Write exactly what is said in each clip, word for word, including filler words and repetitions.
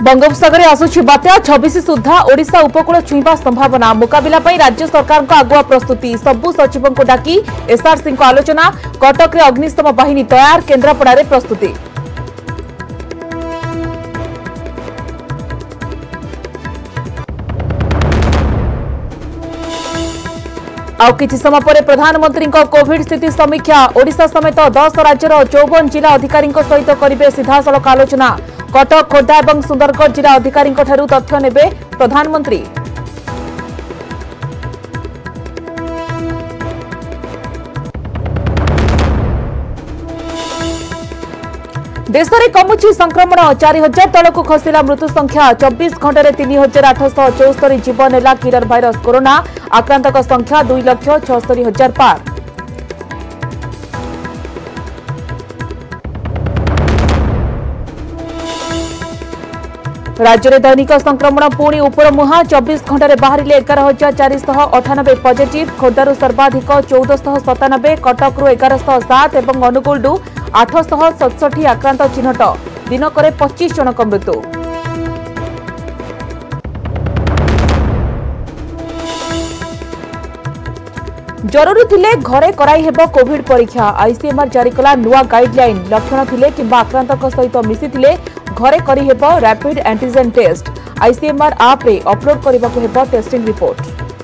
बंगोपसागर आसुची बात्या छब्बीस सुधा ओडिशा उपकूल छुईवा संभावना मुकाबला राज्य सरकार आगुआ प्रस्तुति सबु सचिवों को डाकी एसआरसी आलोचना कटक रे अग्निशम बाहिनी तैयार केन्द्रापड़ा प्रस्तुति आउ किछि समय पर प्रधानमंत्री कोविड स्थिति समीक्षा ओडिशा समेत दस राज्यर चौवन जिला अधिकारी सहित करेंगे सीधासलख आलोचना कटक खोर्धा और सुंदरगढ़ जिला अधिकारी तथ्य नेबे प्रधानमंत्री। देश में कमुची संक्रमण चार हजार तलक खसला मृत्यु संख्या चौबीस घंटे तीन हजार आठश चौस्तरी जीवन नेला किलर भाइरस कोरोना आक्रांतक संख्या दुई लक्ष छस्तरी हजार पार। राज्य में दैनिक संक्रमण पुणी उपर मुहां चौबीस घंटे बाहर एगार हजार चारिश अठानबे पजिटिव खोर्धारू सर्वाधिक चौदह सतानबे कटक्रु एगारश सात और अनुगुलू आठश सतसठी आक्रांत चिन्हट दिनक पच्चीस जनक मृत्यु। जरूरी थिले घरे कराई हेबो कोविड परीक्षा आईसीएमआर जारी कला नुआ गाइडलाइन लक्षण थिले किंबा आक्रांतक सहित मिसिथिले घरे करी हेबो रैपिड एंटीजन टेस्ट आईसीएमआर आप रे अपलोड करबाको हेबो टेस्टिंग रिपोर्ट।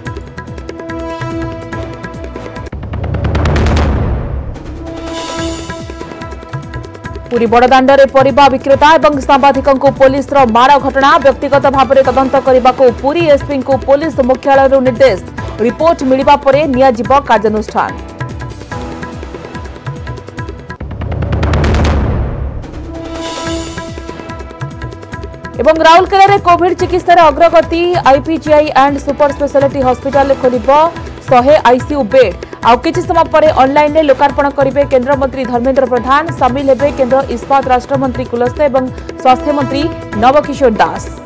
पुरी बड़दाण्डरे परिबा विक्रेता और सांबादिकों को पुलिस माड़ घटना व्यक्तिगत भाव में तदंत करने को पुरी एसपी को पुलिस मुख्यालय निर्देश रिपोर्ट मिलवा पर नियाजिब कार्यानुष्ठान। एवं राउरकेला रे कोविड चिकित्सार अग्रगति IPGI and super speciality hospital खोल सौ आईसीयू बेड आउ किछि समय पर ऑनलाइन में लोकार्पण करेंगे केंद्र मंत्री धर्मेंद्र प्रधान सामिल हेबे केंद्र इस्पात राष्ट्रमंत्री कुलस्ते और स्वास्थ्य मंत्री नवकिशोर दास।